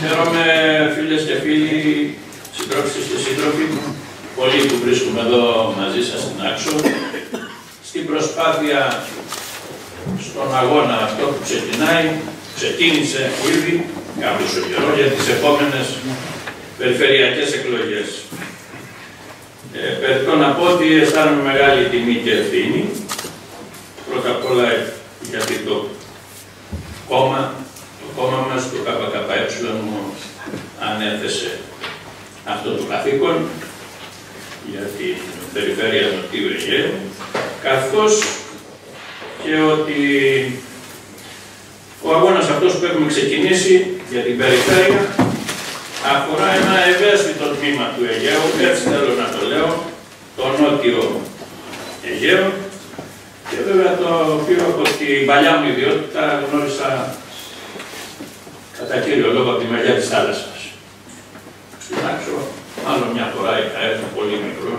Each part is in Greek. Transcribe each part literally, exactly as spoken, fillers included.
Χαίρομαι, φίλες και φίλοι, συντρόφισσες και σύντροφοι, πολλοί που βρίσκουμε εδώ μαζί σας στην Άξο, στην προσπάθεια, στον αγώνα αυτό που ξεκινάει, ξεκίνησε ήδη κάποιο καιρό για τις επόμενες περιφερειακές εκλογές. Ε, Περιττώ να πω ότι αισθάνομαι μεγάλη τιμή και ευθύνη, πρώτα απ' όλα γιατί το κόμμα, το κόμμα μας, το ΚΚΕ, μου ανέθεσε αυτό το καθήκον για την περιφέρεια Νοτιού Αιγαίου, καθώς και ότι ο αγώνας αυτός που έχουμε ξεκινήσει για την περιφέρεια αφορά ένα ευαίσθητο τμήμα του Αιγαίου, έτσι θέλω να το λέω, το Νότιο Αιγαίο, και βέβαια το οποίο από την παλιά μου ιδιότητα γνώρισα κατά κύριο λόγο από τη μεριά της θάλασσας. Στην Άξο, άλλο μια φορά είχα έρθει πολύ μικρός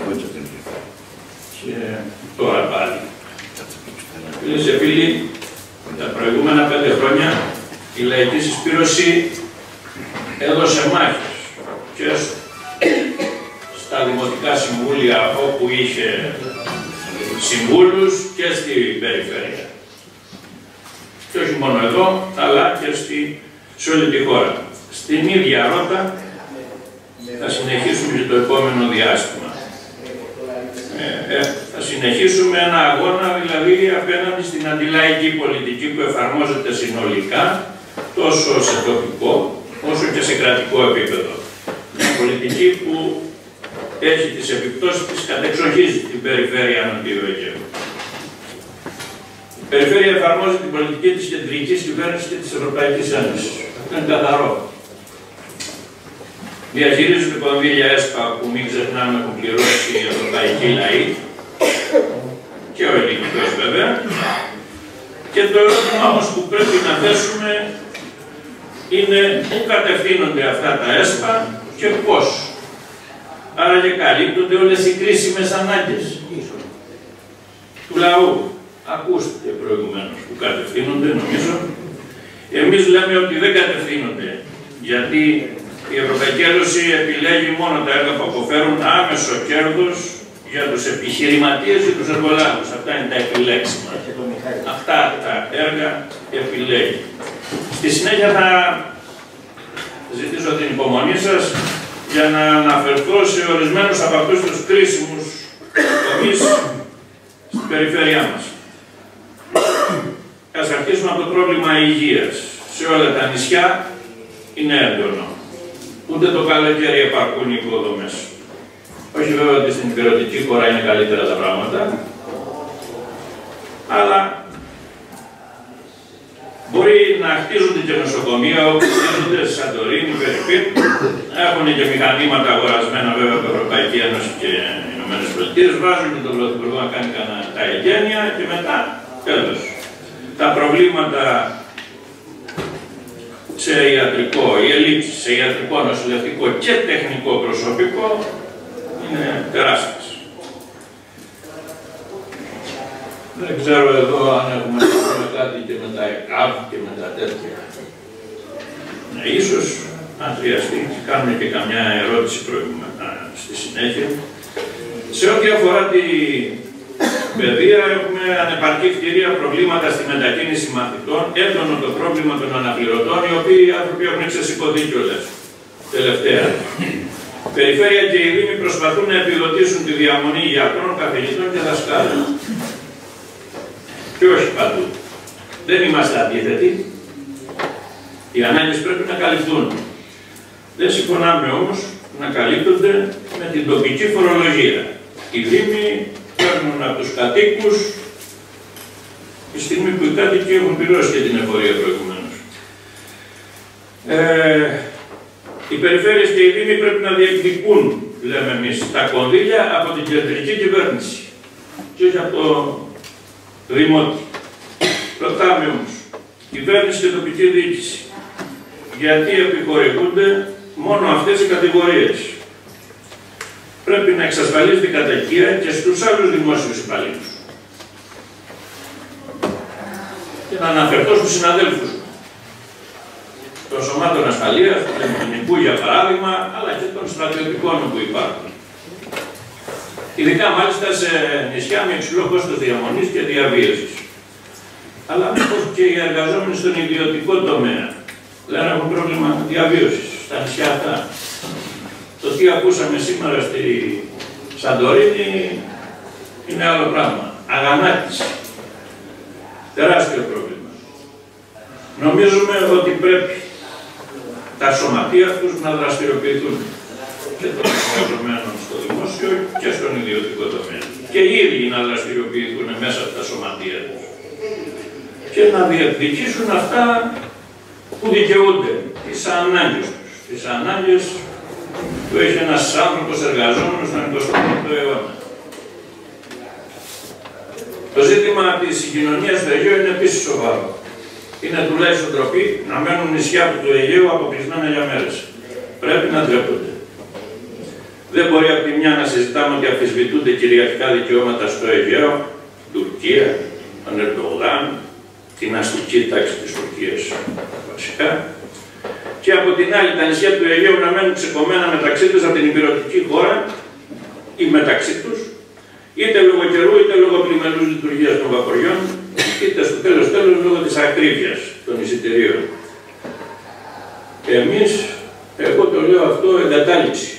και τώρα πάλι. Φίλες και φίλοι, τα προηγούμενα πέντε χρόνια η Λαϊκή Συσπήρωση έδωσε μάχες και στα δημοτικά συμβούλια όπου είχε συμβούλους και στην περιφέρεια. Και όχι μόνο εδώ, αλλά και στη, σε όλη τη χώρα. Στην ίδια ρότα θα συνεχίσουμε και το επόμενο διάστημα. Ε, ε, θα συνεχίσουμε ένα αγώνα, δηλαδή απέναντι στην αντιλαϊκή πολιτική που εφαρμόζεται συνολικά, τόσο σε τοπικό, όσο και σε κρατικό επίπεδο. Μια πολιτική που έχει τις επιπτώσεις της, κατεξοχίζει την περιφέρεια Νοτιού Αιγαίου. Η περιφέρεια εφαρμόζει την πολιτική της κεντρικής κυβέρνησης και της Ευρωπαϊκής Ένωσης. Αυτό είναι καθαρό. Διαχειρίζονται κονδύλια ΕΣΠΑ που μην ξεχνάμε έχουν πληρώσει οι ευρωπαϊκοί λαοί και ο ελληνικός βέβαια. Και το ερώτημα όμως που πρέπει να θέσουμε είναι πού κατευθύνονται αυτά τα ΕΣΠΑ και πώς. Άρα και καλύπτονται όλες οι κρίσιμες ανάγκες του λαού. Ακούστηκε προηγουμένως που κατευθύνονται, νομίζω. Εμείς λέμε ότι δεν κατευθύνονται, γιατί η Ευρωπαϊκή Ένωση επιλέγει μόνο τα έργα που αποφέρουν άμεσο κέρδος για τους επιχειρηματίες και τους εργολάβους. Αυτά είναι τα επιλέξιμα. Αυτά τα έργα επιλέγει. Στη συνέχεια θα ζητήσω την υπομονή σας για να αναφερθώ σε ορισμένους από αυτούς τους κρίσιμους τομείς στην περιφέρειά μας. Ας αρχίσουμε από το πρόβλημα υγείας. Σε όλα τα νησιά είναι έντονο. Ούτε το καλοκαίρι επαρκούν οι υποδομές. Όχι βέβαια ότι στην υπηρετική χώρα είναι καλύτερα τα πράγματα, αλλά μπορεί να χτίζονται και νοσοκομεία όπου χτίζονται στη Σαντορίνη, Περιπήρ. Έχουν και μηχανήματα αγορασμένα βέβαια από την Ευρωπαϊκή Ένωση και οι Ηνωμένες Πολιτείες. Βάζουν και τον Πρωθυπουργό να κάνει κανένα τα εγγένεια και μετά τέλος. Τα προβλήματα σε ιατρικό, οι ελλείψεις σε ιατρικό, νοσηλευτικό και τεχνικό προσωπικό είναι τεράστιες. Δεν ξέρω εδώ αν έχουμε κάτι και με τα ΕΚΑΒ και με τα τέτοια. Ναι, ίσως αν χρειαστεί κάνουμε και καμιά ερώτηση προηγούμενα στη συνέχεια. Σε ό,τι αφορά την παιδεία, έχουμε ανεπαρκή κτηρία, προβλήματα στη μετακίνηση μαθητών, έντονο το πρόβλημα των αναπληρωτών, οι οποίοι οι άνθρωποι έχουν εξεσηκωθεί κιόλας. Τελευταία. Περιφέρεια και οι Δήμοι προσπαθούν να επιδοτήσουν τη διαμονή γιατρών, καθηγητών και δασκάλων. Και όχι παντού. Δεν είμαστε αντίθετοι. Οι ανάγκες πρέπει να καλυφθούν. Δεν συμφωνάμε όμως να καλύπτονται με την τοπική φορολογία. Οι Δήμοι παίρνουν από τους κατοίκους τη στιγμή που οι κάτοικοι έχουν πληρώσει και την εφορία προηγουμένως. Ε, οι περιφέρειες και οι Δήμοι πρέπει να διεκδικούν, λέμε εμείς, τα κονδύλια από την κεντρική κυβέρνηση και όχι από το δημότη. Ρωτάμε όμως, κυβέρνηση και τοπική διοίκηση, γιατί επιχορηγούνται μόνο αυτές οι κατηγορίες. Πρέπει να εξασφαλίζεται η κατοικία και στους άλλους δημόσιους υπαλλήλους. Και να αναφερθώ στους συναδέλφους. των σωμάτων ασφαλείας, του λιμενικού για παράδειγμα, αλλά και των στρατιωτικών που υπάρχουν. Ειδικά μάλιστα σε νησιά με υψηλό κόστος διαμονής και διαβίωσης. Αλλά μήπως και οι εργαζόμενοι στον ιδιωτικό τομέα δεν έχουν πρόβλημα διαβίωσης στα νησιά αυτά. Το τι ακούσαμε σήμερα στη Σαντορίνη είναι άλλο πράγμα. Αγανάκτηση. Τεράστιο πρόβλημα. Νομίζουμε ότι πρέπει τα σωματεία τους να δραστηριοποιηθούν και των εργαζομένων στο δημόσιο και στον ιδιωτικό τομέα. Και οι ίδιοι να δραστηριοποιηθούν μέσα από τα σωματεία τους. Και να διεκδικήσουν αυτά που δικαιούνται, τις ανάγκες τους. Τις ανάγκες που έχει ένας άνθρωπος εργαζόμενος στον εικοστό πρώτο αιώνα. Το ζήτημα της συγκοινωνίας του Αιγαίου είναι επίσης σοβαρό. Είναι τουλάχιστον ντροπή να μένουν νησιά του Αιγαίου αποκλεισμένα για μέρες. Πρέπει να ντρέπονται. Δεν μπορεί από τη μια να συζητάμε ότι αμφισβητούνται κυριαρχικά δικαιώματα στο Αιγαίο, Τουρκία, τον Ερντογάν, την αστική τάξη της Τουρκίας βασικά, και από την άλλη τα νησιά του Αιγαίου να μένουν ξεκομμένα μεταξύ τους από την υπηρετική χώρα ή μεταξύ τους, είτε λόγω καιρού είτε λόγω πλημελούς λειτουργίας των βαποριών, είτε στο τέλος τέλος λόγω της ακρίβειας των εισιτηρίων. Εμείς, εγώ το λέω αυτό εγκατάλειψη.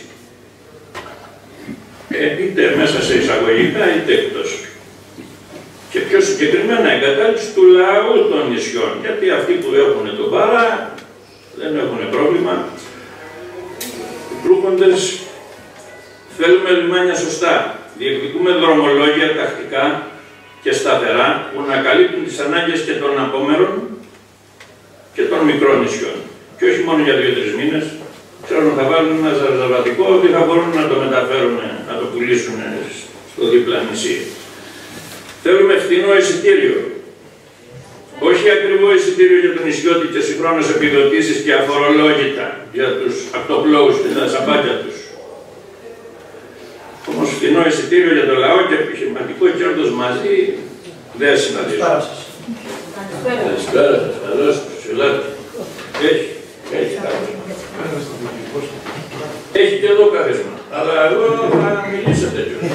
Ε, είτε μέσα σε εισαγωγικά είτε εκτός. Και πιο συγκεκριμένα εγκατάλειψη του λαού των νησιών, γιατί αυτοί που έχουν τον παρά δεν έχουν πρόβλημα. Οι πλούχοντες θέλουμε λιμάνια σωστά. Διεκδικούμε δρομολόγια τακτικά και σταθερά που να καλύπτουν τις ανάγκες και των απόμερων και των μικρών νησιών. Και όχι μόνο για δύο-τρεις μήνες. Ξέρω να θα βάλουν ένα ζαρζαβατικό ότι θα μπορούν να το μεταφέρουν, να το πουλήσουν στο δίπλα νησί. Θέλουμε φθηνό εισιτήριο. Όχι ακριβό εισιτήριο για τον νησιώτη και συγχρόνως επιδοτήσεις και αφορολόγητα για τους ακτοπλώους και τα σαμπάκια τους. Όμως φθηνό εισιτήριο για το λαό και επιχειρηματικό κέρδος μαζί δεν συναντήσουμε. Καλησπέρα σας, καλώς τους, ελάτε. Έχει, έχει κάθισμα. Έχει και εδώ κάθισμα, αλλά εγώ θα μιλήσετε κιόλας.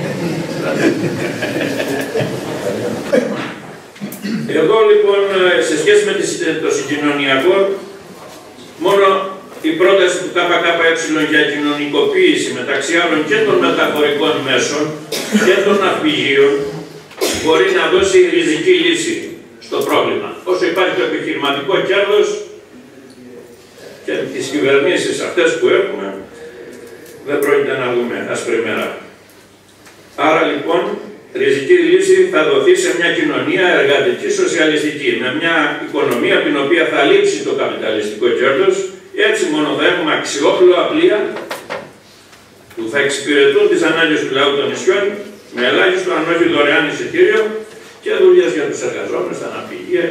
Εδώ λοιπόν, σε σχέση με το συγκοινωνιακό, μόνο η πρόταση του ΚΚΕ για κοινωνικοποίηση μεταξύ άλλων και των μεταφορικών μέσων και των ναυπηγείων μπορεί να δώσει ριζική λύση στο πρόβλημα. Όσο υπάρχει το επιχειρηματικό κέρδος και τις κυβερνήσεις αυτές που έχουμε, δεν πρόκειται να δούμε άσπρη μέρα. Άρα λοιπόν, ριζική λύση θα δοθεί σε μια κοινωνία εργατική σοσιαλιστική, με μια οικονομία την οποία θα λείψει το καπιταλιστικό κέρδος. Έτσι μόνο θα έχουμε αξιόπλοα πλοία που θα εξυπηρετούν τις ανάγκες του λαού των νησιών με ελάχιστο αν όχι δωρεάν εισιτήριο και δουλειές για τους εργαζόμενους, τα ναυπηγεία.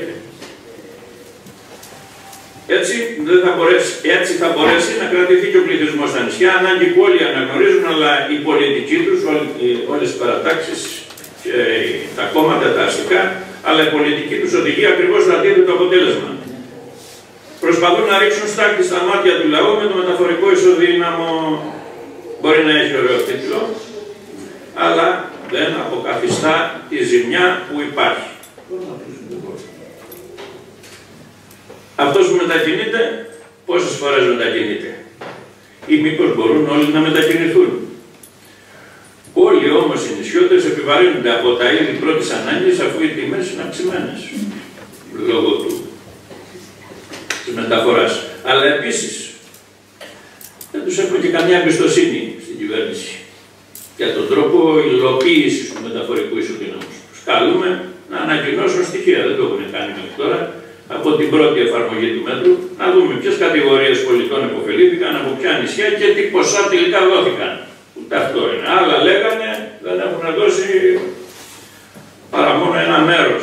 Έτσι, δεν θα μπορέσει, έτσι θα μπορέσει να κρατηθεί και ο πληθυσμός στα νησιά, ανάγκη που όλοι αναγνωρίζουν, αλλά η πολιτική τους, όλες τις παρατάξεις και τα κόμματα, τα αστικά, αλλά η πολιτική τους οδηγεί ακριβώς στο αντίθετο αποτέλεσμα. Προσπαθούν να ρίξουν στάχτη στα μάτια του λαού με το μεταφορικό ισοδύναμο. Μπορεί να έχει ωραίο τίτλο, αλλά δεν αποκαθιστά τη ζημιά που υπάρχει. Αυτός που μετακινείται, πόσες φορές μετακινείται, ή μήπως μπορούν όλοι να μετακινηθούν. Όλοι όμως οι νησιώτες επιβαρύνονται από τα είδη πρώτης ανάγκης, αφού οι τιμές είναι αυξημένες λόγω του της μεταφοράς. Αλλά επίσης δεν τους έχουμε και καμιά εμπιστοσύνη στην κυβέρνηση για τον τρόπο υλοποίησης του μεταφορικού ισοδύναμους. Τους καλούμε να ανακοινώσουν στοιχεία, δεν το έχουν κάνει μέχρι τώρα, από την πρώτη εφαρμογή του μέτρου, να δούμε ποιες κατηγορίες πολιτών επωφελήθηκαν, από ποια νησιά και τι ποσά τελικά δόθηκαν. Ούτε αυτό είναι. Άλλα λέγανε, δεν έχουν δώσει παρά μόνο ένα μέρος.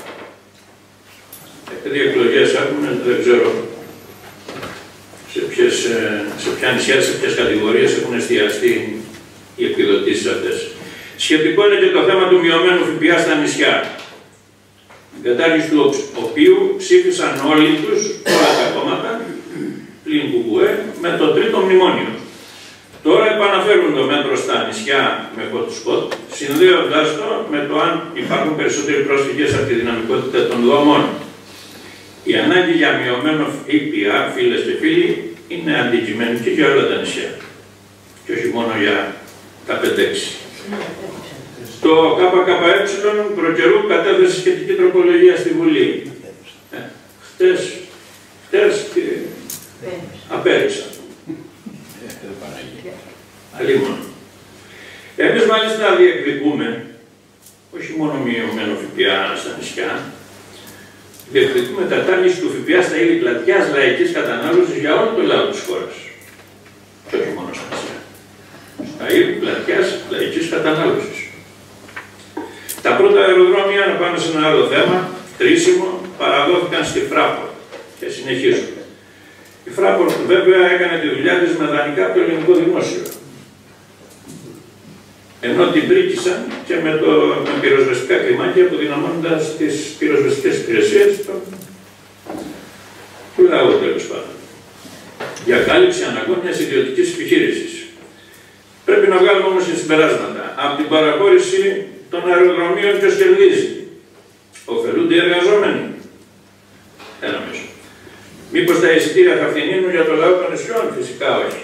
Επειδή εκλογές έχουμε, δεν ξέρω σε, ποιες, σε ποια νησιά, σε ποιες κατηγορίες έχουν εστιαστεί οι επιδοτήσεις αυτές. Σχετικό είναι και το θέμα του μειωμένου ΦΠΑ στα νησιά. Την κατάργηση του οποίου ψήφισαν όλοι τους, όλα τα κόμματα, μνημόνιο. Τώρα επαναφέρουν το μέτρο στα νησιά με hot spot, συνδέοντας το με το αν υπάρχουν περισσότεροι πρόσφυγες από τη δυναμικότητα των δομών. Η ανάγκη για μειωμένο ΦΠΑ, φίλες και φίλοι, είναι αντικειμενική για όλα τα νησιά. Και όχι μόνο για τα πέντε έξι. Το ΚΚΕ προκαιρού κατέθεσε σχετική τροπολογία στη Βουλή. Ε, χτες, χτες και απέριξαν. Αλλήμον. Εμείς μάλιστα διεκδικούμε, όχι μόνο μειωμένο ΦΠΑ στα νησιά, διεκδικούμε κατάργηση του ΦΠΑ στα είδη πλατιάς λαϊκής κατανάλωσης για όλο το λαό της χώρας. Και όχι μόνο στα νησιά. Στα είδη πλατιάς λαϊκής κατανάλωσης. Τα πρώτα αεροδρόμια, να πάμε σε ένα άλλο θέμα, κρίσιμο, παραδόθηκαν στη Fraport και συνεχίζουν. Η Fraport βέβαια έκανε τη δουλειά της με δανεικά από το ελληνικό δημόσιο. Ενώ την πρίκησαν και με, το, με πυροσβεστικά κλιμάκια, αποδυναμώνοντας τις πυροσβεστικές υπηρεσίες του λαού, τέλος πάντων. Για κάλυψη αναγκών μιας ιδιωτικής επιχείρησης. Πρέπει να βγάλουμε όμως και συμπεράσματα. Από την παραχώρηση των αεροδρομίων ποιος κερδίζει? Ωφελούνται οι εργαζόμενοι? Δεν νομίζω. Μήπως τα εισιτήρια θα φθηνίνουν για το λαό των νησιών? Φυσικά όχι.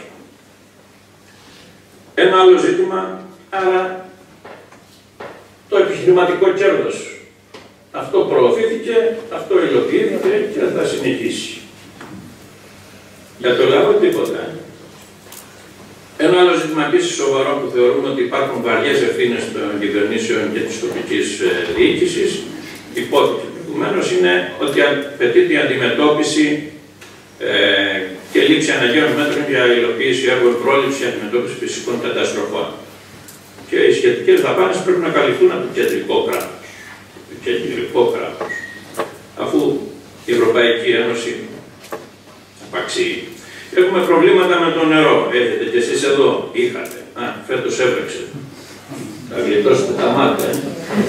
Ένα άλλο ζήτημα, άρα το επιχειρηματικό κέρδος. Αυτό προωθήθηκε, αυτό υλοποιήθηκε και θα συνεχίσει. Για το λαό τίποτα. Ένα άλλο ζήτημα επίσης σοβαρό που θεωρούμε ότι υπάρχουν βαριές ευθύνες των κυβερνήσεων και της τοπικής διοίκησης, υπόθηκε προηγουμένως, είναι ότι απαιτείται η αντιμετώπιση ε, και λήψη αναγκαίων μέτρων για υλοποίηση έργων πρόληψη και αντιμετώπιση φυσικών καταστροφών. Και οι σχετικές δαπάνες πρέπει να καλυφθούν από το κεντρικό κράτος. Το κεντρικό κράτος. Αφού η Ευρωπαϊκή Ένωση απαξιεί. Έχουμε προβλήματα με το νερό. Έχετε και εσείς εδώ. Είχατε. Α, φέτος έβρεξε. Θα γλιτώσετε τα μάτια. Ε.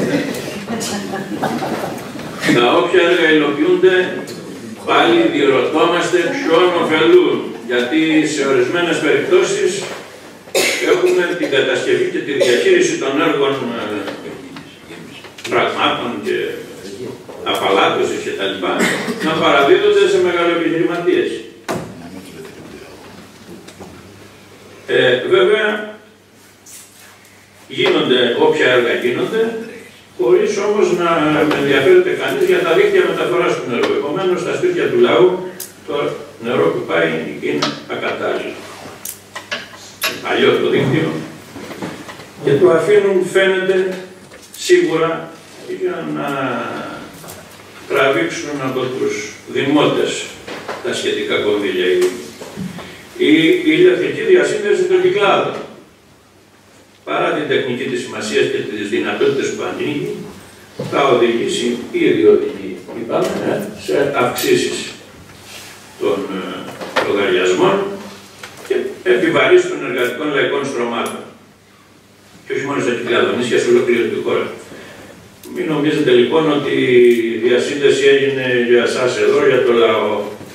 Τα όποια έργα υλοποιούνται, πάλι διερωτώμαστε ποιον ωφελούν. Γιατί σε ορισμένες περιπτώσεις έχουμε την κατασκευή και τη διαχείριση των έργων ε, πραγμάτων και απαλάτωσης κτλ. Να παραδίδονται σε μεγαλοεπιχειρηματίες. Ε, βέβαια, γίνονται όποια έργα γίνονται, χωρίς όμως να ενδιαφέρεται κανείς για τα δίκτυα μεταφοράς του νερού. Επομένως, στα σπίτια του λαού το νερό που πάει είναι ακατάλληλο. Παλιό το δίκτυο και το αφήνουν, φαίνεται, σίγουρα για να τραβήξουν από τους δημότες τα σχετικά κονδύλια. Η ηλεκτρική διασύνδεση των κυκλάδων, παρά την τεχνική της σημασίας και τις δυνατότητες που ανοίγει, θα οδηγήσει, ήδη οδηγεί, είπαμε, σε αυξήσεις των λογαριασμών και επιβαρύσει των εργατικών λαϊκών στρωμάτων. Και όχι μόνο στα κυκλαδονήσια, σε ολόκληρη τη χώρα. Μην νομίζετε λοιπόν ότι η διασύνδεση έγινε για εσάς εδώ, για το λαό.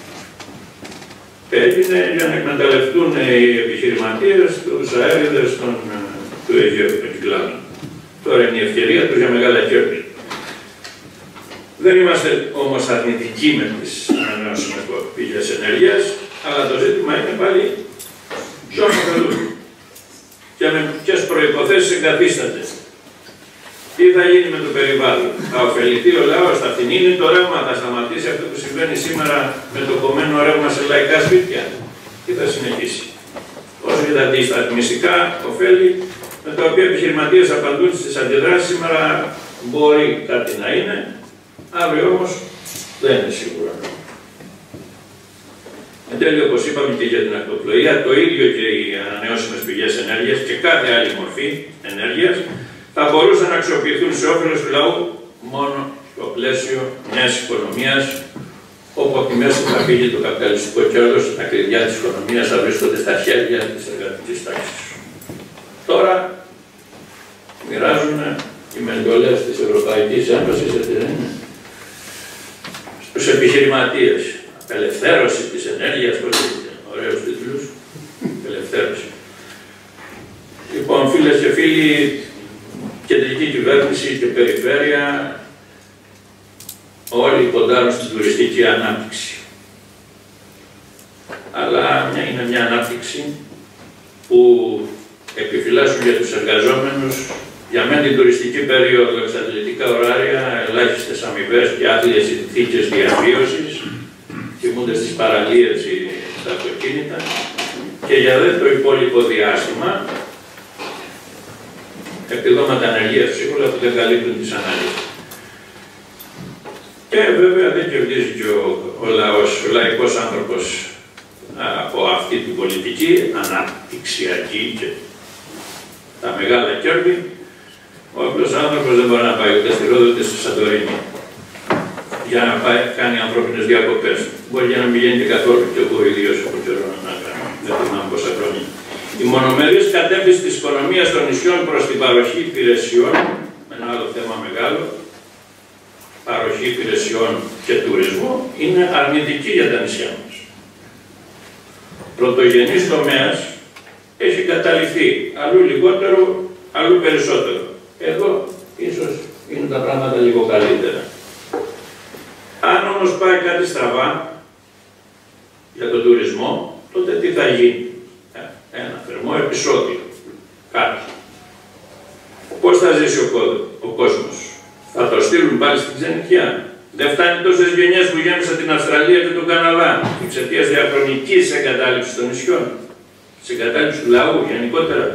Έγινε για να εκμεταλλευτούν οι επιχειρηματίες τους αέριδες των, του Αιγαίου των κυκλάδων. Τώρα είναι η ευκαιρία τους για μεγάλα κέρδη. Δεν είμαστε όμως αρνητικοί με τις ανανεώσιμες πηγές ενέργειας, αλλά το ζήτημα είναι πάλι ποιον ωφελούν και με ποιες προϋποθέσεις εγκαθίσταται. Τι θα γίνει με το περιβάλλον? Θα ωφεληθεί ο λαός, θα φθηνίνει το ρεύμα, θα σταματήσει αυτό που συμβαίνει σήμερα με το κομμένο ρεύμα σε λαϊκά σπίτια? Τι θα συνεχίσει? Όσο και τα αντισταθμιστικά ωφέλη με τα οποία οι επιχειρηματίες απαντούν στις αντιδράσεις σήμερα μπορεί κάτι να είναι, αύριο όμως δεν είναι σίγουρα. Εν τέλει, όπως είπαμε και για την ακτοπλοεία, το ίδιο και οι ανανεώσιμες πηγές ενέργειας και κάθε άλλη μορφή ενέργειας θα μπορούσαν να αξιοποιηθούν σε όφελος του λαού μόνο στο πλαίσιο μιας οικονομίας, όπου από τη μέση θα φύγει το καπιταλιστικό κέρδος, τα κλειδιά της οικονομίας θα βρίσκονται στα χέρια της εργατικής τάξης. Τώρα μοιράζουν οι μεντολές της Ευρωπαϊκής Ένωσης, έτσι δεν είναι, στους επιχειρηματίες. Απελευθέρωση της ενέργειας, πώς λέγεται, ωραίους τίτλους. Φίλες και φίλοι, κεντρική κυβέρνηση και περιφέρεια, όλοι ποντάρουν στην τουριστική ανάπτυξη. Αλλά είναι μια ανάπτυξη που επιφυλάσσουν για τους εργαζόμενους, για μεν την τουριστική περίοδο, εξαντλητικά ωράρια, ελάχιστες αμοιβές και άθλιες συνθήκες διαβίωσης, κοιμούνται στις παραλίες ή στα αυτοκίνητα, και για δε το υπόλοιπο διάστημα, επιδόματα ανεργίας σίγουρα που δεν καλύπτουν τις ανάγκες. Και βέβαια δεν κερδίζει και ο, ο λαός, ο λαϊκός άνθρωπος από αυτή την πολιτική, αναπτυξιακή και τα μεγάλα κέρδη. Ο απλός άνθρωπος δεν μπορεί να πάει ούτε στη Ρόδο ούτε στη Σαντορίνη για να πάει, κάνει ανθρώπινες διακοπές. Μπορεί και να μην γίνεται καθόλου, και εγώ ιδίως έχω καιρό να κάνω, δεν θυμάμαι πόσα χρόνια. Η μονομερής κατεύθυνση της οικονομίας των νησιών προς την παροχή υπηρεσιών, ένα άλλο θέμα μεγάλο, παροχή υπηρεσιών και τουρισμού, είναι αρνητική για τα νησιά μας. Πρωτογενής τομέας έχει καταληφθεί, αλλού λιγότερο, αλλού περισσότερο. Εδώ ίσως είναι τα πράγματα λίγο καλύτερα. Αν όμως πάει κάτι στραβά για τον τουρισμό, τότε τι θα γίνει? Ένα θερμό επεισόδιο, κάτι. Πώς θα ζήσει ο, ο κόσμος? Θα το στείλουν πάλι στην ξενιτιά. Δεν φτάνει τόσες γενιές που γέμισαν την Αυστραλία και τον Καναδά εξαιτίας διαχρονικής εγκατάλειψης των νησιών, της εγκατάλειψης του λαού γενικότερα.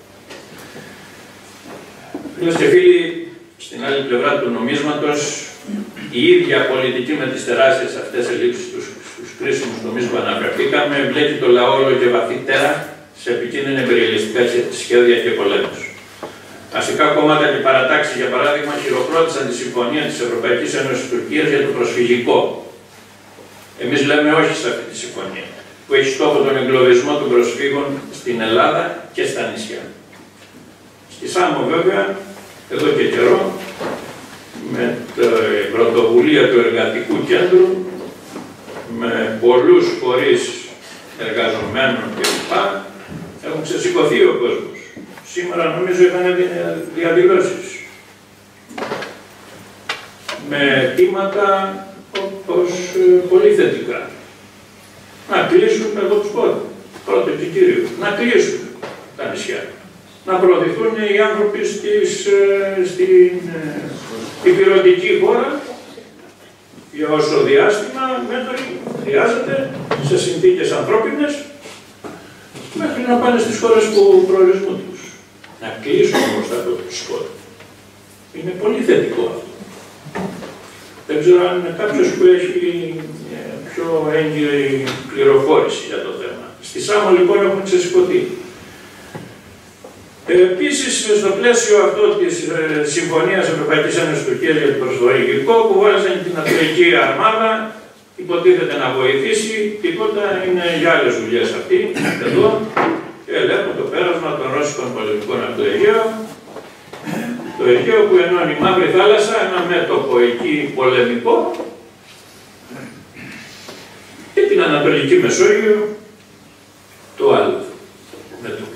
Φίλες και φίλοι, στην άλλη πλευρά του νομίσματος, η ίδια πολιτική με τις τεράστιες αυτές ελλείψεις στους, στους κρίσιμους τομείς που αναφερθήκαμε, βλέπει το λαό όλο και βαθύτερα σε επικίνδυνα υπεριαλιστικά σχέδια και πολέμους. Αστικά κόμματα και παρατάξεις, για παράδειγμα, χειροκρότησαν τη συμφωνία της Ευρωπαϊκής Ένωσης Τουρκίας για το προσφυγικό. Εμείς λέμε όχι σε αυτή τη συμφωνία, που έχει στόχο τον εγκλωβισμό των προσφύγων στην Ελλάδα και στα νησιά. Στη Σάμο, βέβαια, εδώ και καιρό, με την πρωτοβουλία του Εργατικού Κέντρου, με πολλούς φορείς εργαζομένων κλπ. Έχουν ξεσηκωθεί ο κόσμος. Σήμερα νομίζω είχαν διαδηλώσεις με αιτήματα όπως πολύ θετικά. Να κλείσουν, εγώ τους πω, πρώτο και κύριο, να κλείσουν τα νησιά. Να προωθηθούν οι άνθρωποι στις, στην υπηρετική χώρα για όσο διάστημα μέτρη χρειάζεται, σε συνθήκες ανθρώπινες, μέχρι να πάνε στις χώρες που προορισμού τους. Να κλείσουν όμως τα τους χώρες. Είναι πολύ θετικό αυτό. Δεν ξέρω αν είναι κάποιος που έχει πιο έγκυρη πληροφόρηση για το θέμα. Στη Σάμο λοιπόν έχουν ξεσηκωθεί. Επίσης, στο πλαίσιο αυτό της ε, Συμφωνίας Ευρωπαϊκής Ένωσης Τουρκίας για το προσφυγικό, που βάλασαν την Ατολική Αρμάδα, υποτίθεται να βοηθήσει, τίποτα, είναι για άλλες δουλειές αυτή, εδώ, και ελέγχουν το πέρασμα των ρώσικων πολεμικών από το Αιγαίο. Το Αιγαίο που ενώνει η Μαύρη Θάλασσα, ένα μέτωπο εκεί πολεμικό, και την Ανατολική Μεσόγειο, το άλλο μέτωπο.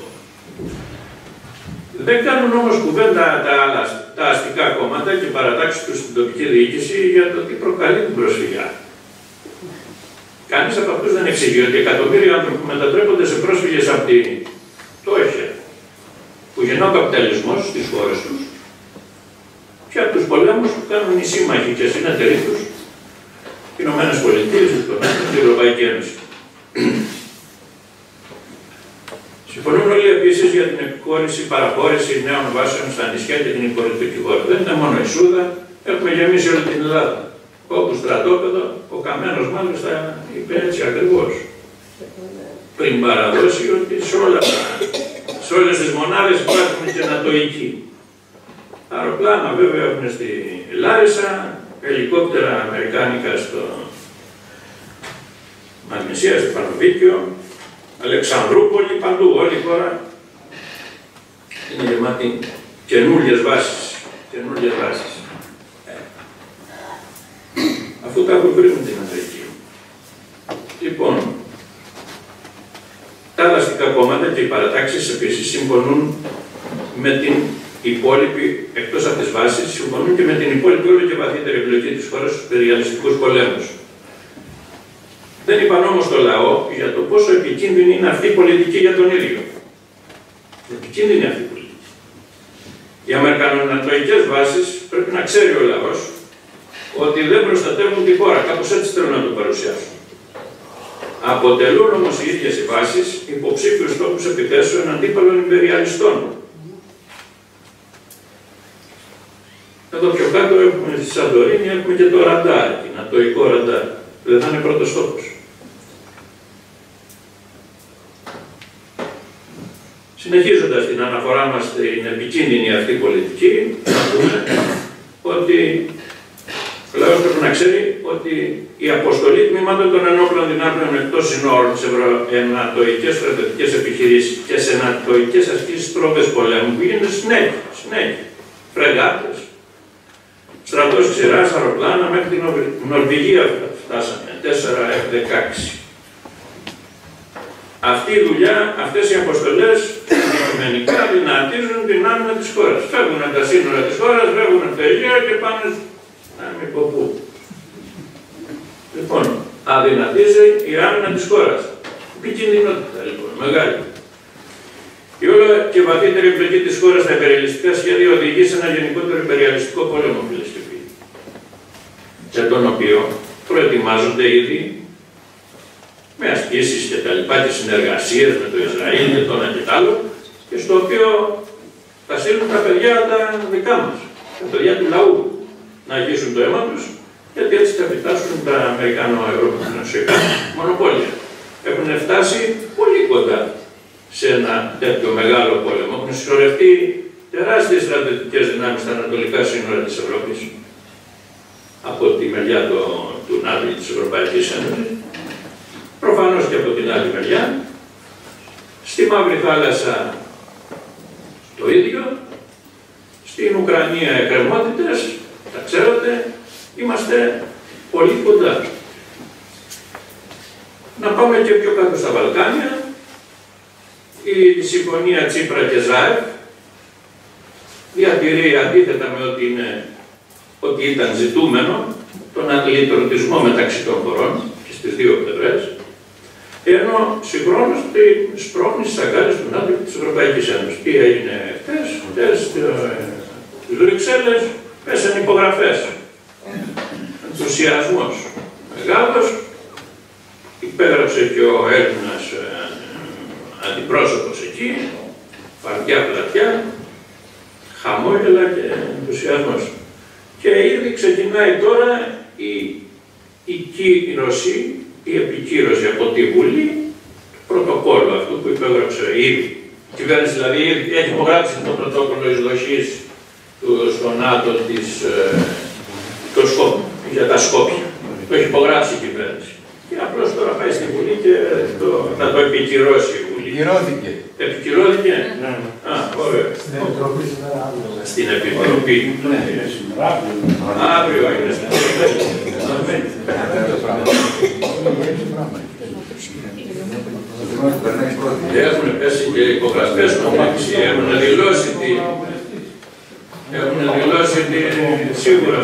Δεν κάνουν όμως κουβέντα τα, άλλα, τα αστικά κόμματα και παρατάξεις τους στην τοπική διοίκηση για το τι προκαλεί την προσφυγιά. Κανείς από αυτούς δεν εξηγεί ότι εκατομμύρια άνθρωποι που μετατρέπονται σε πρόσφυγες από την φτώχεια που γεννά ο καπιταλισμός στις χώρες τους και από τους πολέμους που κάνουν οι σύμμαχοι και συνεταιροί τους, οι Ηνωμένες Πολιτείες, η Ευρωπαϊκή Ένωση. Συμφωνούν όλοι επίσης για την εκχώρηση, παραχώρηση νέων βάσεων στα νησιά και την υπηρετική χώρα. Δεν είναι μόνο η Σούδα, έχουμε γεμίσει όλη την Ελλάδα. Όπου στρατόπεδο, ο Καμένος μάλιστα είπε έτσι ακριβώς. Πριν παραδώσει ότι σε, όλα, σε όλες τις μονάδες υπάρχουν και νατοικοί. Αεροπλάνα βέβαια έχουν στη Λάρισα, ελικόπτερα αμερικάνικα στο Μαγνησία, στο Πανοβίκιο, Αλεξανδρούπολη, παντού, όλη η χώρα είναι γεμάτη καινούριες βάσεις, καινούριες βάσεις. Ε. Αφού τα έχουν βρει με την Αμερική. Λοιπόν, τα δραστικά κόμματα και οι παρατάξεις επίσης συμφωνούν με την υπόλοιπη, εκτός από τις βάσεις, συμφωνούν και με την υπόλοιπη όλο και βαθύτερη εμπλοκή της χώρας στους περιαλιστικούς πολέμους. Δεν είπαν όμως το λαό για το πόσο επικίνδυνη είναι αυτή η πολιτική για τον ίδιο. Επικίνδυνη αυτή η πολιτική. Οι αμερικανονατοικές βάσεις πρέπει να ξέρει ο λαός ότι δεν προστατεύουν τη χώρα. Κάπως έτσι θέλουν να το παρουσιάσουν. Αποτελούν όμως οι ίδιες οι βάσεις υποψήφιους τόπους επιθέσεων αντίπαλων ιμπεριαλιστών. Εδώ πιο κάτω έχουμε στη Σαντορίνη, έχουμε και το ραντάρ, το νατοϊκό ραντάρ. Δεν θα είναι πρώτος στόχος. Συνεχίζοντας την αναφορά μας στην επικίνδυνη αυτή πολιτική, να πούμε ότι ο λαός πρέπει να ξέρει ότι η αποστολή τμήματων των ενόπλων δυνάμεων εκτός συνόρων σε ενατοικές στρατιωτικές επιχειρήσεις και σε ενατοικές ασκήσεις πρόβες πολέμου που γίνονται συνέχεια, συνέχεια. Φρεγάτες, στρατός ξηράς, αεροπλάνα, μέχρι την Νορβηγία φτάσαμε, τέσσερα εφ δεκαέξι. Αυτή η δουλειά, αυτές οι αποστολές, αντικειμενικά δυνατίζουν την άμυνα της χώρας. Φεύγουν από τα σύνορα της χώρας, φεύγουν από τα Αιγαία και πάνε να μην πω πού. Λοιπόν, αδυνατίζει η άμυνα της χώρας. Επικίνδυνοτητα λοιπόν, μεγάλη. Η όλο και βαθύτερη εμπλοκή της χώρας στα υπεριαλιστικά σχέδια οδηγεί σε ένα γενικότερο υπεριαλιστικό πόλεμο, φίλες και φίλοι. Για τον οποίο προετοιμάζονται ήδη με ασκήσεις και τα λοιπά και συνεργασίες με το Ισραήλ και το ένα και το άλλο, και στο οποίο θα στείλουν τα παιδιά τα δικά μας, τα παιδιά του λαού, να αγγίσουν το αίμα τους, γιατί έτσι θα επιτάσσουν τα Αμερικανο-Ευρωπαϊκά μονοπόλια. Έχουν φτάσει πολύ κοντά σε ένα τέτοιο μεγάλο πόλεμο. Έχουν συσσωρευτεί τεράστιες στρατιωτικές δυνάμεις στα ανατολικά σύνορα της Ευρώπης, από τη μεριά του, του ΝΑΤΟ και της Ευρωπαϊκής Ένωσης. Προφανώς και από την άλλη μεριά, στη Μαύρη Θάλασσα το ίδιο, στην Ουκρανία εκκρεμότητες, τα ξέρετε, είμαστε πολύ κοντά. Να πάμε και πιο κάτω στα Βαλκάνια, η συμφωνία Τσίπρα και Ζάεφ διατηρεί, αντίθετα με ό,τι, είναι, ό,τι ήταν ζητούμενο, τον αντιλητρωτισμό μεταξύ των χωρών και στις δύο πλευρές, ενώ συγχρόνως την σπρώχνει στις αγκάλες του ΝΑΤΟ και της Ευρωπαϊκής Ένωσης. Τι έγινε χτες, χτες στις Βρυξέλλες, πέσαν υπογραφές. Ενθουσιασμός μεγάλος, υπέγραψε και ο Έλληνας ε, αντιπρόσωπος εκεί, φαρδιά πλατιά, χαμόγελα και ενθουσιασμός. Και ήδη ξεκινάει τώρα η, η κύρωση, η επικύρωση από τη Βουλή του πρωτοκόλλου αυτού που υπέγραψε ήδη. Η κυβέρνηση δηλαδή έχει υπογράψει το πρωτόκολλο εισδοχής στο ΝΑΤΟ της, ε, το Σκόπ, για τα Σκόπια. Το έχει υπογράψει η κυβέρνηση. Και απλώς τώρα πάει στη Βουλή και το, θα το επικυρώσει η Βουλή. Επικυρώθηκε. Επικυρώθηκε. Ναι. Α, ωραία. Στην Επιτροπή σήμερα αύριο. Στην Επιτροπή. Ναι. Αύριο είναι στην Επιτροπή. Έχουν πέσει και υπογραφές νομίξοι, έχουν δηλώσει τι. Έχουν δηλώσει τι σίγουρα.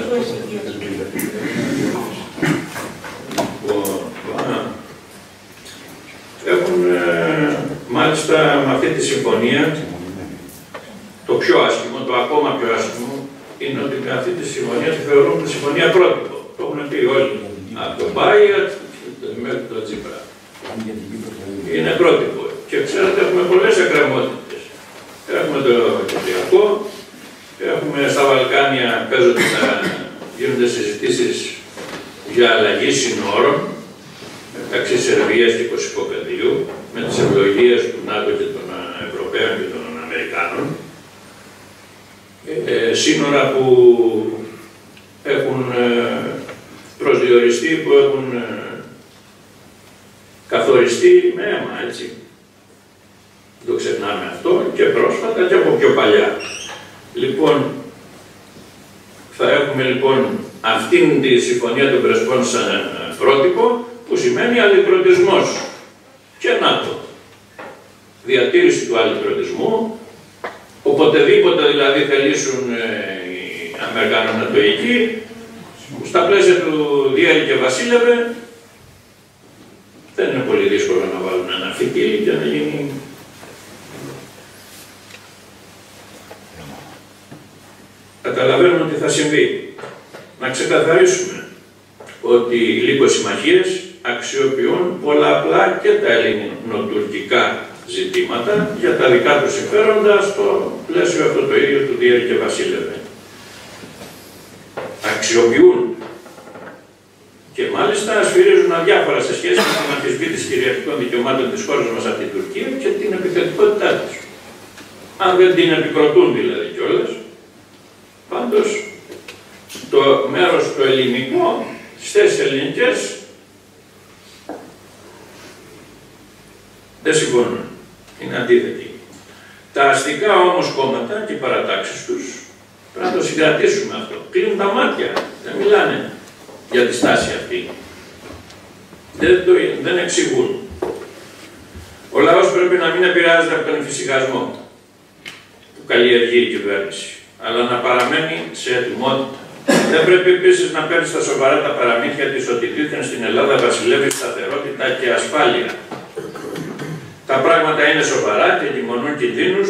Έχουν μάλιστα με αυτή τη συμφωνία, το πιο άσχημο, το ακόμα πιο άσχημο, είναι ότι με αυτή τη συμφωνία τη θεωρούν τη συμφωνία πρότυπο. Το έχουν πει όλοι. Από τον Μπάιατ μέχρι τον Τσίπρα. Είναι πρότυπο. Και ξέρετε, έχουμε πολλές εκκρεμότητες. Έχουμε το Κυπριακό, έχουμε στα Βαλκάνια, παίζονται να γίνονται συζητήσεις για αλλαγή συνόρων μεταξύ Σερβίας και Κωσυφοπεδίου, με τις ευλογίες του ΝΑΤΟ και των Ευρωπαίων και των Αμερικάνων. Ε, σύνορα που έχουν ε, προσδιοριστεί, που έχουν ε, καθοριστεί με αίμα, έτσι. Δεν το ξεχνάμε αυτό, και πρόσφατα και από πιο παλιά. Λοιπόν, θα έχουμε λοιπόν αυτήν τη συμφωνία των Πρεσπών σαν πρότυπο, που σημαίνει αλληλεπρωτισμός και ΝΑΤΟ. Διατήρηση του αλληλεπρωτισμού, Οποτεδήποτε δηλαδή θελήσουν ε, οι Αμερικανονατοικοί, στα πλαίσια του Διέρη και Βασίλευε, δεν είναι πολύ δύσκολο να βάλουν ένα φιτίλι και να γίνει. Καταλαβαίνουμε τι θα συμβεί. Να ξεκαθαρίσουμε ότι οι λυκοσυμμαχίες αξιοποιούν πολλαπλά και τα ελληνοτουρκικά ζητήματα για τα δικά τους συμφέροντα στο πλαίσιο αυτό το ίδιο του Διέρη και Βασίλευε. Αξιοποιούν και μάλιστα σφυρίζουν αδιάφορα σε σχέση με την αμφισβήτηση κυριαρχικών δικαιωμάτων της χώρας μας από την Τουρκία και την επιθετικότητά της. Αν δεν την επικροτούν δηλαδή κιόλας, πάντως το μέρος το ελληνικό στις θέσεις ελληνικές δεν συμφωνούν. Είναι αντίθετοι. Τα αστικά όμως κόμματα και οι παρατάξεις τους πρέπει να το συγκρατήσουμε αυτό. Κλείνουν τα μάτια, δεν μιλάνε για τη στάση αυτή. Δεν, το, δεν εξηγούν. Ο λαός πρέπει να μην επηρεάζεται από τον εφησυχασμό που καλλιεργεί η κυβέρνηση, αλλά να παραμένει σε ετοιμότητα. Δεν πρέπει επίσης να παίρνει στα σοβαρά τα παραμύθια της ότι δίθεν στην Ελλάδα βασιλεύει σταθερότητα και ασφάλεια. Τα πράγματα είναι σοβαρά και λιμονούν κινδύνους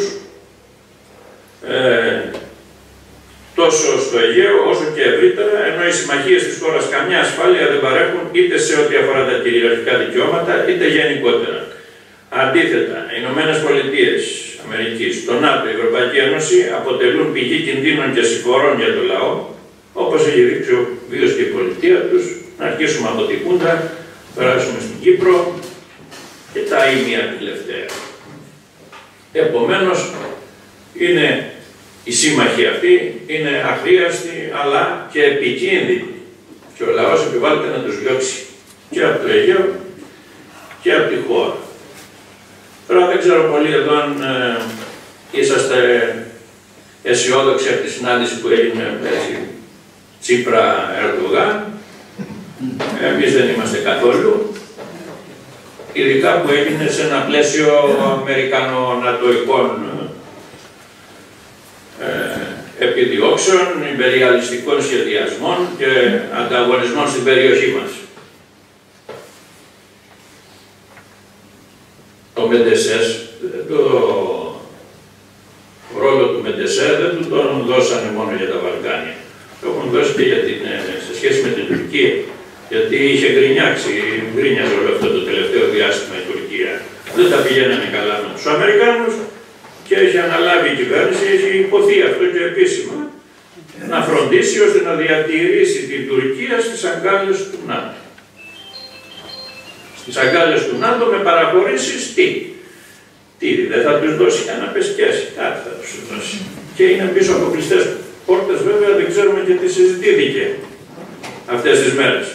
ε, τόσο στο Αιγαίο όσο και ευρύτερα, ενώ οι συμμαχίες της χώρας καμιά ασφάλεια δεν παρέχουν είτε σε ό,τι αφορά τα κυριαρχικά δικαιώματα είτε γενικότερα. Αντίθετα, οι Ηνωμένες Πολιτείες Αμερικής, το ΝΑΤΟ, η Ευρωπαϊκή Ένωση αποτελούν πηγή κινδύνων και συμφορών για το λαό, όπως έχει δείξει ο βίος και η πολιτεία τους. Να αρχίσουμε από την Χούντα, περάσουμε στην Κύπρο και τα ήμια τελευταία. Επομένως, είναι η σύμμαχοι αυτή, είναι αχρίαστη αλλά και επικίνδυνη και ο λαός επιβάλλεται να τους διώξει και από το Αιγαίο και από τη χώρα. Τώρα δεν ξέρω πολύ εδώ αν ε, είσαστε αισιόδοξοι από τη συνάντηση που έγινε έτσι, Τσίπρα-Ερντογάν. Εμείς δεν είμαστε καθόλου. Ειδικά που έγινε σε ένα πλαίσιο αμερικανο-νατοικών ε, επιδιώξεων, υπεριαλιστικών σχεδιασμών και ανταγωνισμών στην περιοχή μας. Το Μεντεσές, το ρόλο του Μεντεσέ δεν του τον δώσανε μόνο για τα Βαλκάνια. Το έχουν δώσει και για την, σε σχέση με την Τουρκία. Γιατί είχε γκρινιάξει, γκρίνιαζε όλο αυτό το τελευταίο διάστημα η Τουρκία. Δεν τα πηγαίνανε καλά με τους Αμερικάνους και έχει αναλάβει η κυβέρνηση, έχει υποθεί αυτό και επίσημα, να φροντίσει ώστε να διατηρήσει την Τουρκία στις αγκάλες του ΝΑΤΟ. Στις αγκάλες του ΝΑΤΟ με παραχωρήσεις τι. Τι, δεν θα τους δώσει κανένα πεσκέση, κάτι θα τους δώσει. Και είναι πίσω από κλειστές πόρτες βέβαια, δεν ξέρουμε και τι συζητήθηκε αυτές τις μέρες.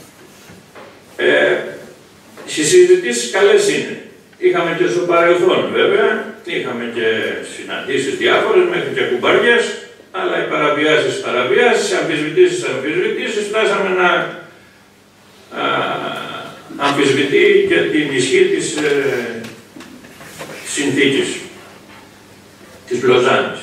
Ε, οι συζητήσεις καλές είναι. Είχαμε και στο παρελθόν βέβαια, είχαμε και συναντήσεις διάφορες μέχρι και κουμπαριές, αλλά οι παραβιάσεις, παραβιάσεις, αμφισβητήσεις, αμφισβητήσεις, φτάσαμε να α, αμφισβητεί και την ισχύ της ε, συνθήκης της Λοζάνης.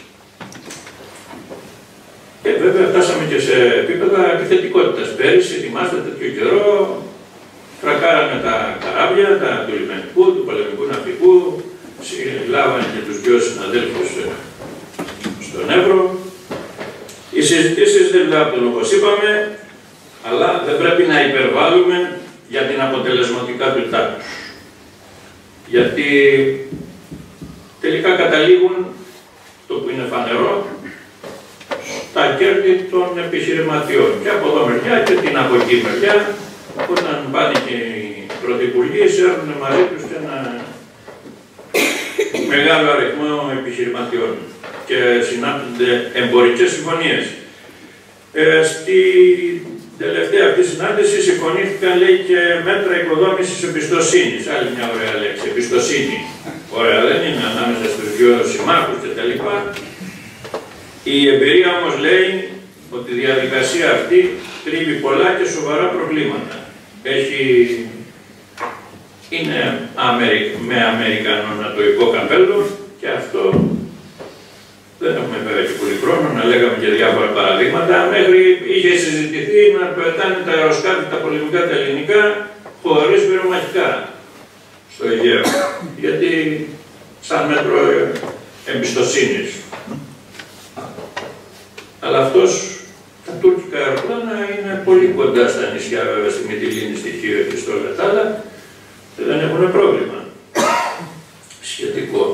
Και βέβαια φτάσαμε και σε επίπεδα επιθετικότητας. Πέρυσι, θυμάστε, τέτοιο καιρό, τρακάραμε τα καράβια, τα του λιμενικού, του πολεμικού ναυτικού, συλλάβανε και τους δυο συναδέλφους στον Εύρο. Οι συζητήσεις δεν βλέπουν όπως είπαμε, αλλά δεν πρέπει να υπερβάλλουμε για την αποτελεσματικότητά τους. Γιατί τελικά καταλήγουν, το που είναι φανερό, τα κέρδη των επιχειρηματιών. Και από εδώ μεριά και την από εκεί μεριά, όταν πάνε και οι πρωθυπουργοί, σέρνουν μαζί τους και ένα μεγάλο αριθμό επιχειρηματιών και συνάπτονται εμπορικές συμφωνίες. Ε, στη τελευταία αυτή συνάντηση συμφωνήθηκαν, λέει, και μέτρα οικοδόμησης εμπιστοσύνης. Άλλη μια ωραία λέξη, εμπιστοσύνη. Ωραία δεν είναι ανάμεσα στους δύο συμμάχους κτλ. Η εμπειρία όμως λέει ότι η διαδικασία αυτή κρύβει πολλά και σοβαρά προβλήματα. Έχει... είναι Αμερι... με αμερικανο-νατοϊκό καπέλο και αυτό Δεν έχουμε βέβαια και πολύ χρόνο να λέγαμε και διάφορα παραδείγματα. Μέχρι είχε συζητηθεί να πετάνε τα αεροσκάφη, τα πολεμικά, τα ελληνικά, χωρίς πυρομαχικά στο Αιγαίο. Γιατί σαν μέτρο εμπιστοσύνης. Αλλά αυτός, τα τουρκικά αεροπλάνα είναι πολύ κοντά στα νησιά, βέβαια, στη Μυτιλήνη, στη Χίο και στο Λετάλα, και δεν έχουν πρόβλημα σχετικό.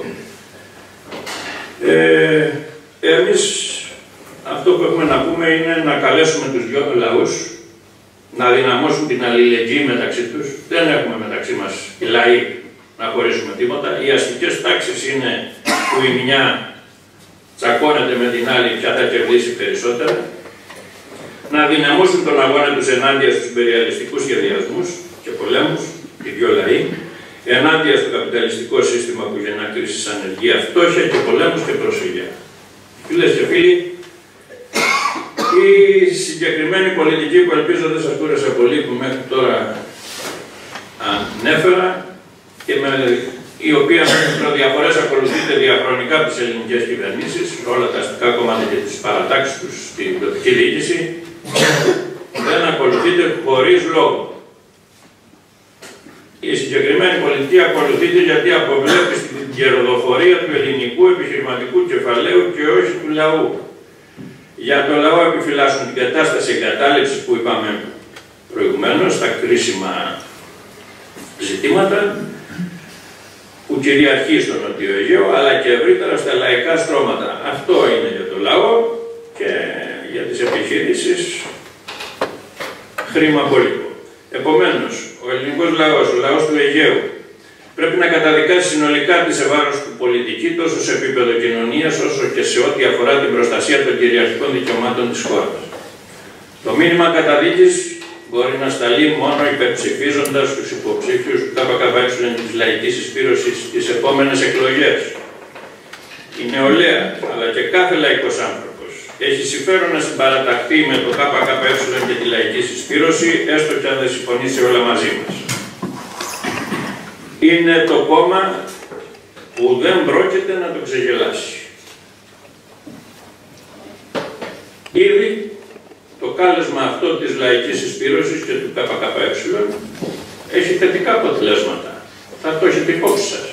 Ε, εμείς αυτό που έχουμε να πούμε είναι να καλέσουμε τους δυο λαούς να δυναμώσουν την αλληλεγγύη μεταξύ τους. Δεν έχουμε μεταξύ μας οι λαοί να χωρίσουμε τίποτα. Οι αστικές τάξεις είναι που η μια τσακώνεται με την άλλη, ποια θα κερδίσει περισσότερα. Να δυναμώσουν τον αγώνα τους ενάντια στους imperialιστικούς σχεδιασμούς και πολέμους, οι δυο λαοί, ενάντια στο καπιταλιστικό σύστημα που γεννά κρίσεις, ανεργία, φτώχεια και πολέμους και προσφυγιά. Φίλες και φίλοι, η συγκεκριμένη πολιτική που ελπίζω δεν σας κούρασε πολύ, που μέχρι τώρα ανέφερα και με, η οποία με μικροδιαφορές ακολουθείται διαχρονικά από τις ελληνικές κυβερνήσεις, όλα τα αστικά κόμματα και τις παρατάξεις τους στην τοπική διοίκηση, δεν ακολουθείται χωρίς λόγο. Η συγκεκριμένη πολιτική ακολουθείται γιατί αποβλέπει στην κερδοφορία του ελληνικού επιχειρηματικού κεφαλαίου και όχι του λαού. Για το λαό επιφυλάσσουν την κατάσταση εγκατάλειψης που είπαμε προηγουμένως, στα κρίσιμα ζητήματα που κυριαρχεί στο Νότιο Αιγαίο, αλλά και ευρύτερα στα λαϊκά στρώματα. Αυτό είναι για το λαό και για τις επιχειρήσεις χρήμα πολίτου. Επομένως, ο ελληνικός λαός, ο λαός του Αιγαίου, πρέπει να καταδικάσει συνολικά τη σε βάρος του πολιτική, τόσο σε επίπεδο κοινωνίας, όσο και σε ό,τι αφορά την προστασία των κυριαρχικών δικαιωμάτων της χώρας. Το μήνυμα καταδίκης μπορεί να σταλεί μόνο υπερψηφίζοντας τους υποψήφιους του ΚΚΕ της λαϊκής συσπήρωσης στις επόμενες εκλογές. Η νεολαία, αλλά και κάθε λαϊκός άνθρωπος, έχει συμφέρον να συμπαραταχθεί με το ΚΚΕ και τη λαϊκή συσπήρωση, έστω και αν δεν συμφωνήσει όλα μαζί μας. Είναι το κόμμα που δεν πρόκειται να το ξεγελάσει. Ήδη το κάλεσμα αυτό της λαϊκής συσπήρωσης και του ΚΚΕ έχει θετικά αποτελέσματα. Θα το έχετε υπόψη σας.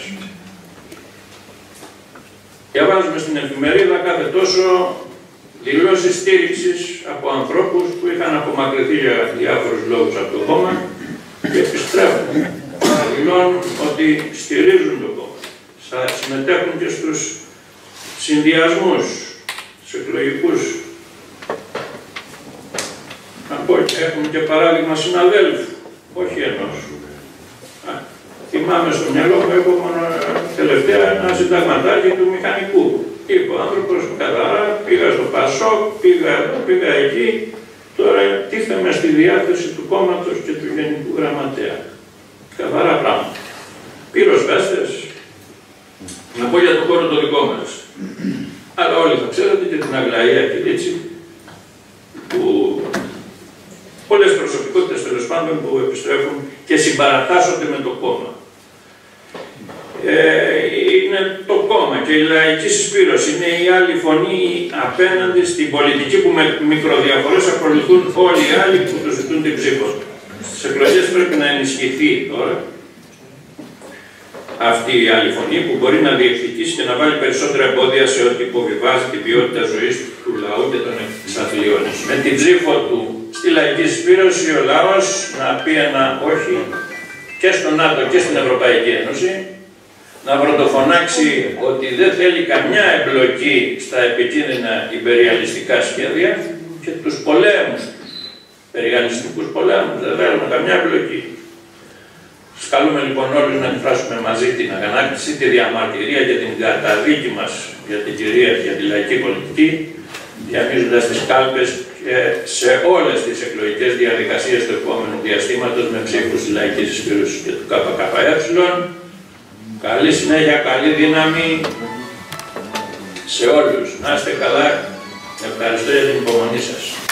Διαβάζουμε στην εφημερίδα κάθε τόσο δηλώσεις στήριξης από ανθρώπους που είχαν απομακρυνθεί για διάφορους λόγους από το κόμμα και επιστρέφουν. Δηλώνουν ότι στηρίζουν το κόμμα. Θα συμμετέχουν και στους συνδυασμούς, στους εκλογικούς. Να πω, έχουμε και παράδειγμα συναδέλφου, όχι ενός. Α, θυμάμαι στο μυαλό μου, έχω μόνο τελευταία ένα συνταγματάκι του μηχανικού. Είπε ο άνθρωπος καθαρά, πήγα στο Πασόκ, πήγα εδώ, πήγα εκεί, τώρα τίθεμαι στη διάθεση του κόμματος και του Γενικού Γραμματέα. Καθαρά πράγματα. Πυροσβέστες, να πω για το χώρο το δικό μας. Αλλά όλοι θα ξέρετε και την Αγλαία Κιλίτση, που πολλές προσωπικότητες τέλος πάντων που επιστρέφουν και συμπαρατάσσονται με το κόμμα. Ε, είναι το κόμμα και η λαϊκή συσπήρωση είναι η άλλη φωνή απέναντι στην πολιτική που με μικροδιαφορές ακολουθούν όλοι οι άλλοι που του ζητούν την ψήφο. Στις εκλογές πρέπει να ενισχυθεί τώρα αυτή η άλλη φωνή που μπορεί να διεκδικήσει και να βάλει περισσότερα εμπόδια σε ό,τι υποβιβάζει την ποιότητα ζωής του λαού και των εξαθλίων. Με την ψήφο του στη λαϊκή συσπήρωση ο λαός να πει ένα όχι και στο ΝΑΤΟ και στην Ευρωπαϊκή Ένωση, να πρωτοφωνάξει ότι δεν θέλει καμιά εμπλοκή στα επικίνδυνα υπεριαλιστικά σχέδια και τους πολέμους, υπεριαλιστικούς πολέμους, δεν θέλουμε καμιά εμπλοκή. Σκαλούμε λοιπόν όλους να εκφράσουμε μαζί την αγανάκτηση, τη διαμαρτυρία και την καταδίκη μας για την κυρίαρχη, για τη λαϊκή πολιτική, διαμίζοντας τις κάλπες και σε όλες τις εκλογικές διαδικασίες του επόμενου διαστήματος με ψήφους της λαϊκής συσπήρωσης και του ΚΚΕ. Καλή συνέχεια, καλή δύναμη σε όλους. Να είστε καλά. Ευχαριστώ για την υπομονή σας.